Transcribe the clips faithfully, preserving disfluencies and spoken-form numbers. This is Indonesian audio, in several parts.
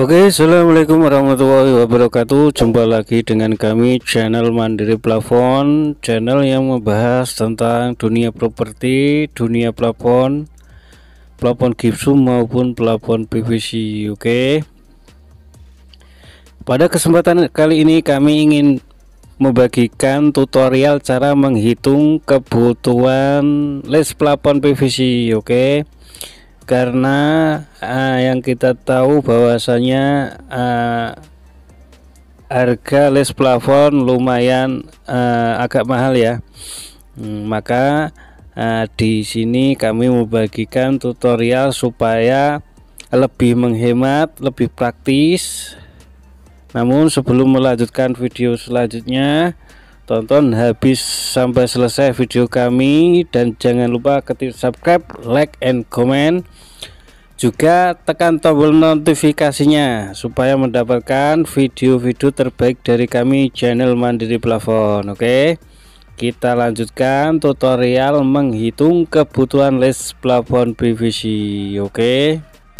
Oke, assalamualaikum warahmatullahi wabarakatuh. Jumpa lagi dengan kami, channel Mandiri Plafon, channel yang membahas tentang dunia properti, dunia plafon, plafon gipsum maupun plafon P V C. Oke, pada kesempatan kali ini kami ingin membagikan tutorial cara menghitung kebutuhan les plafon P V C. Oke, karena uh, yang kita tahu bahwasanya uh, harga les plafon lumayan uh, agak mahal ya. Hmm, maka uh, di sini kami membagikan tutorial supaya lebih menghemat, lebih praktis. Namun sebelum melanjutkan video selanjutnya, tonton habis sampai selesai video kami dan jangan lupa ketik subscribe, like, and comment. Juga tekan tombol notifikasinya supaya mendapatkan video-video terbaik dari kami, channel Mandiri Plafon. Oke, kita lanjutkan tutorial menghitung kebutuhan les plafon P V C. Oke,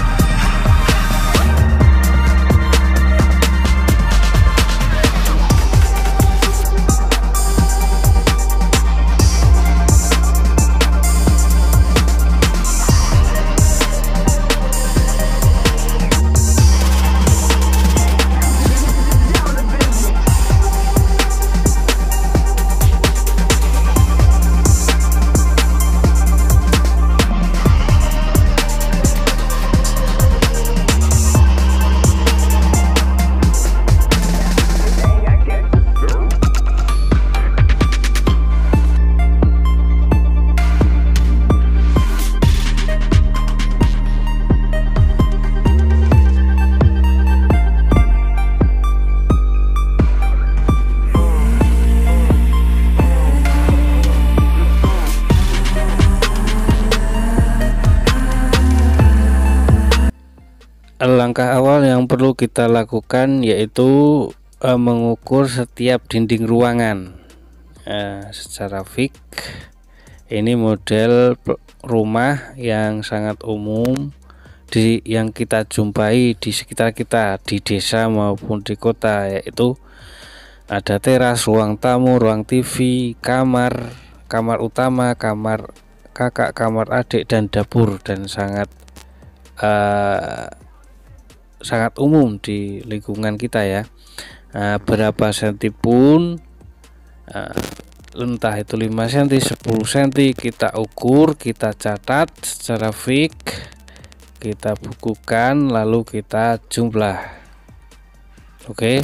langkah awal yang perlu kita lakukan yaitu uh, mengukur setiap dinding ruangan uh, secara fix. Ini model rumah yang sangat umum di yang kita jumpai di sekitar kita di desa maupun di kota, yaitu ada teras, ruang tamu, ruang T V, kamar, kamar utama, kamar kakak, kamar adik, dan dapur, dan sangat uh, sangat umum di lingkungan kita ya. Nah, berapa senti pun, uh, entah itu lima senti, sepuluh senti, kita ukur, kita catat secara fix, kita bukukan, lalu kita jumlah. Oke,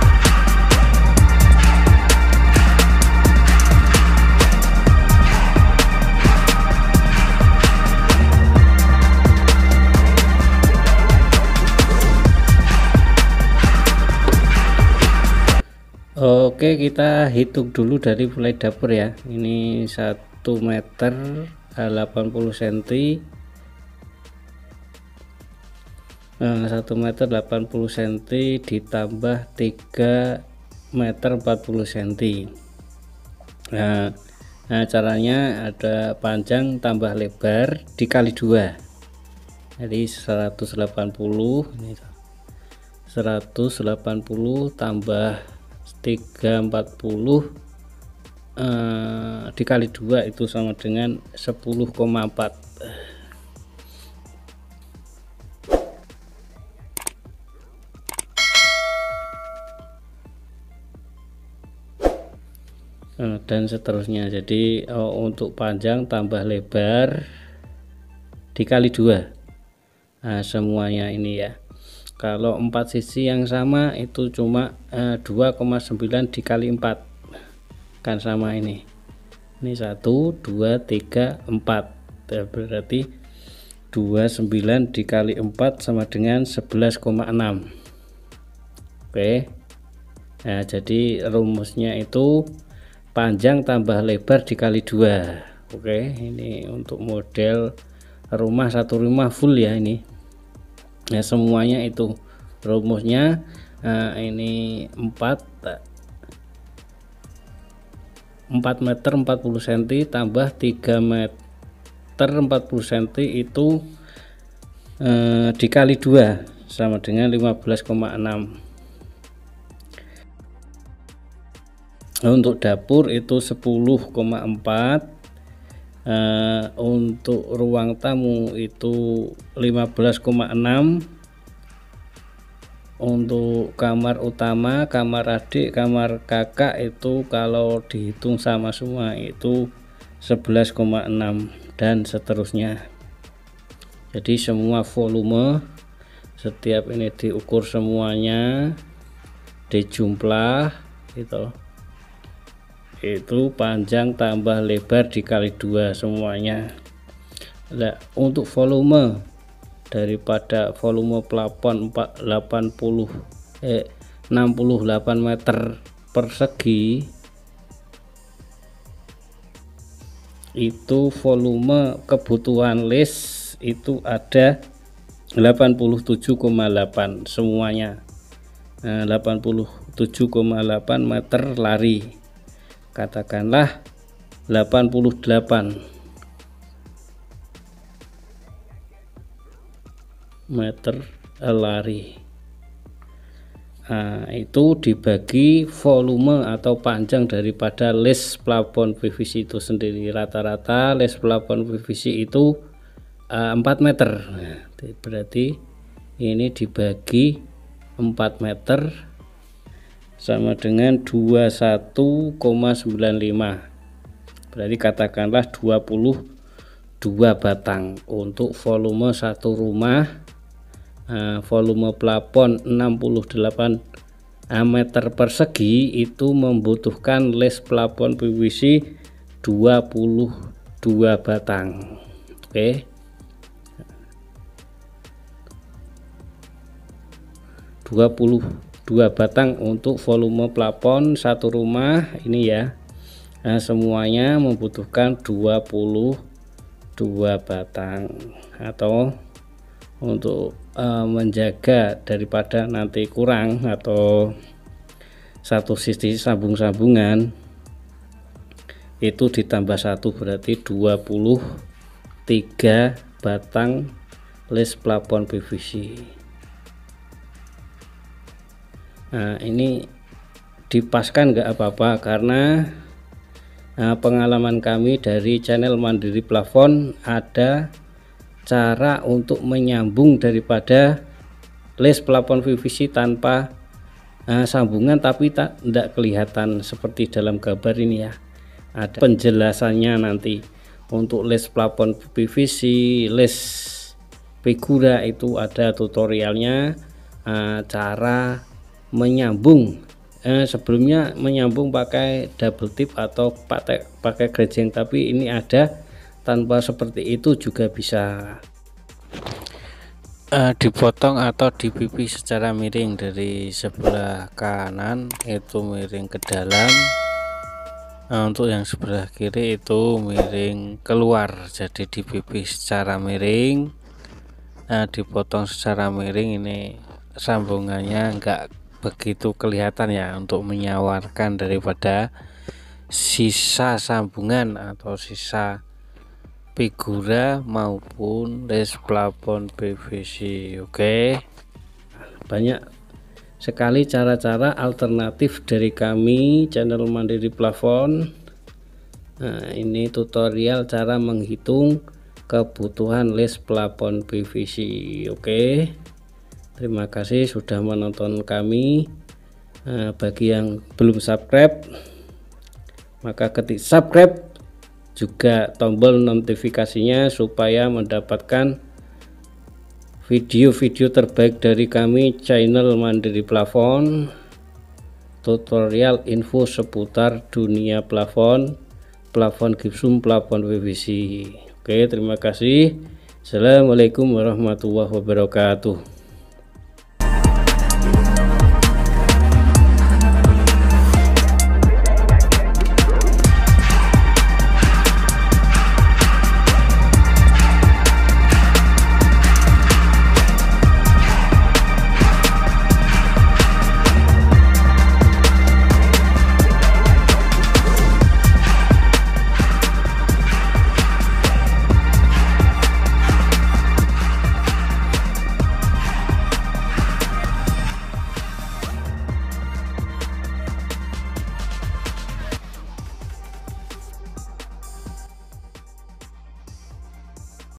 Oke, kita hitung dulu dari mulai dapur ya. Ini satu meter delapan puluh senti, nah, satu meter delapan puluh senti ditambah tiga meter empat puluh senti. Nah, nah caranya ada panjang tambah lebar dikali dua, jadi seratus delapan puluh. Ini seratus delapan puluh tambah tiga ratus empat puluh eh, dikali dua itu sama dengan sepuluh koma empat. eh, dan seterusnya. Jadi oh, untuk panjang tambah lebar dikali dua, nah semuanya ini ya. Kalau empat sisi yang sama itu cuma eh, dua koma sembilan dikali empat, kan sama ini. Ini satu, dua, tiga, empat. Berarti dua puluh sembilan dikali empat sama dengan sebelas koma enam. Oke. Nah, jadi rumusnya itu panjang tambah lebar dikali dua. Oke, ini untuk model rumah, satu rumah full ya ini. Nah, semuanya itu rumusnya. Nah, ini empat meter empat puluh senti tambah tiga meter empat puluh senti itu eh, dikali dua sama dengan lima belas koma enam. Untuk dapur itu sepuluh koma empat, uh, untuk ruang tamu itu lima belas koma enam, untuk kamar utama, kamar adik, kamar kakak itu kalau dihitung sama semua itu sebelas koma enam dan seterusnya. Jadi semua volume setiap ini diukur semuanya, dijumlah gitu, itu panjang tambah lebar dikali dua semuanya. Nah, untuk volume daripada volume plafon delapan puluh eh enam puluh delapan meter persegi, itu volume kebutuhan list itu ada delapan puluh tujuh koma delapan semuanya. Nah, delapan puluh tujuh koma delapan meter lari, katakanlah delapan puluh delapan meter lari. Nah, itu dibagi volume atau panjang daripada les plafon P V C itu sendiri. Rata-rata les plafon P V C itu uh, empat meter. Nah, berarti ini dibagi empat meter sama dengan dua puluh satu koma sembilan lima. Berarti katakanlah dua puluh dua batang untuk volume satu rumah. Nah, volume plafon enam puluh delapan meter persegi itu membutuhkan les plafon P V C dua puluh dua batang. Oke, dua puluh dua batang untuk volume plafon satu rumah ini ya. Nah, semuanya membutuhkan dua puluh dua batang, atau untuk uh, menjaga daripada nanti kurang atau satu sisi sambung-sambungan itu ditambah satu, berarti dua puluh tiga batang les plafon P V C. Nah, ini dipaskan nggak apa-apa karena nah, pengalaman kami dari channel Mandiri Plafon ada cara untuk menyambung daripada les plafon P V C tanpa uh, sambungan, tapi tak tidak kelihatan seperti dalam gambar ini ya. Ada penjelasannya nanti untuk les plafon P V C, les figura itu ada tutorialnya, uh, cara menyambung. Eh, sebelumnya menyambung pakai double tip atau pakai pakai gerejeng, tapi ini ada tanpa seperti itu juga bisa. Uh, dipotong atau dipipi secara miring dari sebelah kanan itu miring ke dalam. Nah, untuk yang sebelah kiri itu miring keluar, jadi dipipi secara miring. Nah, dipotong secara miring, ini sambungannya enggak begitu kelihatan ya, untuk menyawarkan daripada sisa sambungan atau sisa figura maupun les plafon P V C. Oke, banyak sekali cara-cara alternatif dari kami channel Mandiri Plafon. Nah, ini tutorial cara menghitung kebutuhan les plafon P V C. Oke, terima kasih sudah menonton kami. Nah, bagi yang belum subscribe, maka ketik subscribe, juga tombol notifikasinya supaya mendapatkan video-video terbaik dari kami channel Mandiri Plafon, tutorial info seputar dunia plafon, plafon gipsum, plafon P V C. Oke, terima kasih. Assalamualaikum warahmatullahi wabarakatuh.